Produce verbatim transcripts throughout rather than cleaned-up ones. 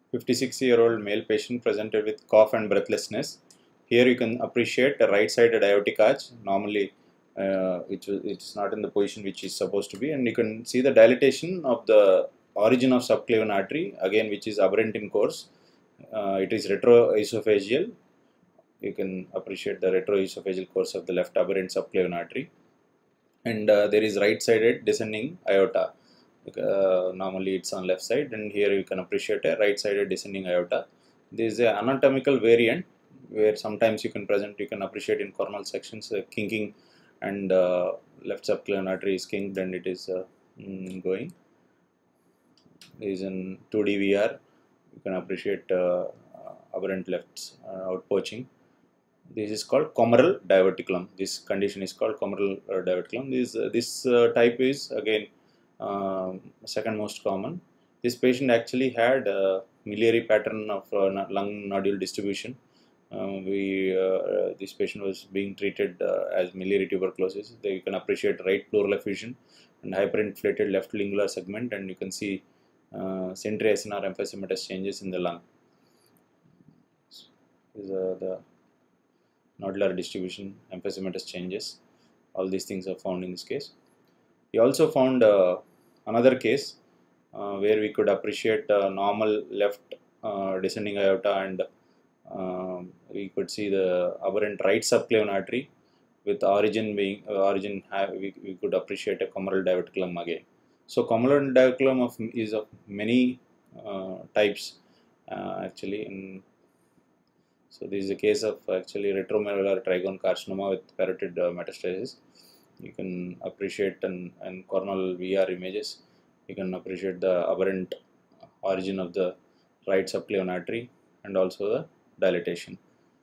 fifty-six year old male patient presented with cough and breathlessness. Here you can appreciate a right-sided aortic arch, normally uh, which it's not in the position which is supposed to be, and you can see the dilatation of the origin of subclavian artery, again which is aberrant in course. Uh, it is retroesophageal. You can appreciate the retroesophageal course of the left aberrant subclavian artery, and uh, there is right-sided descending aorta. Uh, normally it's on left side, and here you can appreciate a right-sided descending aorta. There is an anatomical variant where sometimes you can present, you can appreciate in coronal sections uh, kinking, and uh, left subclavian artery is kinked and it is uh, mm, going. There is in two D V R, you can appreciate uh, aberrant left uh, outpoaching. This is called comoral diverticulum. This condition is called comoral uh, diverticulum. This uh, this uh, type is again uh, second most common. This patient actually had a miliary pattern of uh, lung nodule distribution. Uh, we uh, this patient was being treated uh, as miliary tuberculosis. There you can appreciate right pleural effusion and hyperinflated left lingular segment, and you can see uh, centri S N R emphysematous changes in the lung. These are the nodular distribution, emphysematous changes. All these things are found in this case. We also found uh, another case uh, where we could appreciate uh, normal left uh, descending aorta, and uh, we could see the aberrant right subclavian artery with origin being uh, origin have, we, we could appreciate a comoral diverticulum again. So comoral diverticulum of is of many uh, types uh, actually. In So this is a case of actually retromedullary trigone carcinoma with parotid uh, metastasis. You can appreciate in, in coronal V R images. You can appreciate the aberrant origin of the right subclavian artery and also the dilatation.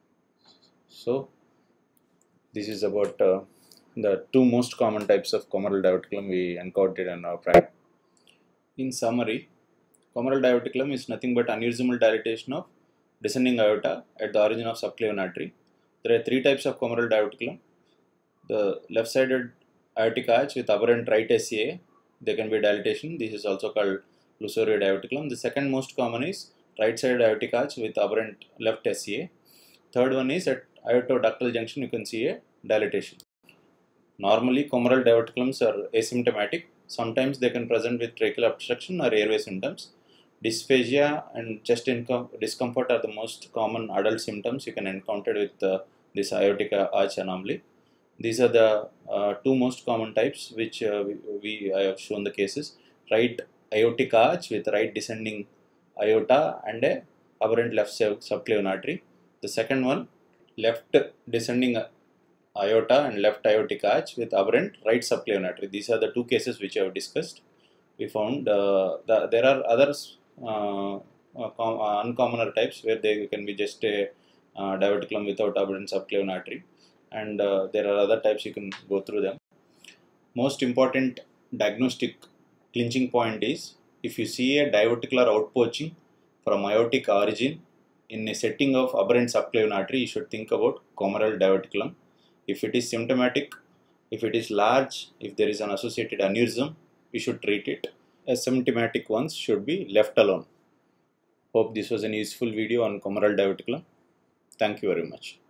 So this is about uh, the two most common types of comoral diverticulum we encountered in our practice. In summary, comoral diverticulum is nothing but aneurysmal dilatation of descending aorta at the origin of subclavian artery. There are three types of comoral diverticulum. The left-sided aortic arch with aberrant right S C A, there can be dilatation. This is also called Lussoria diverticulum. The second most common is right-sided aortic arch with aberrant left S C A. Third one is at aortoductal junction, you can see a dilatation. Normally, comoral diverticulums are asymptomatic. Sometimes they can present with tracheal obstruction or airway symptoms. Dysphagia and chest discomfort are the most common adult symptoms you can encounter with uh, this aortic arch anomaly. These are the uh, two most common types which uh, we, we I have shown the cases. Right aortic arch with right descending aorta and a aberrant left subclavian artery. The second one, left descending aorta and left aortic arch with aberrant right subclavian artery. These are the two cases which I have discussed. We found uh, the, there are others uh, uh, uh, uncommoner types where they can be just a uh, diverticulum without aberrant subclavian artery, and uh, there are other types, you can go through them. Most important diagnostic clinching point is if you see a diverticular outpoaching from aortic origin in a setting of aberrant subclavian artery, you should think about comoral diverticulum. If it is symptomatic, if it is large, if there is an associated aneurysm, we should treat it. Asymptomatic ones should be left alone. Hope this was an useful video on comoral diverticulum. Thank you very much.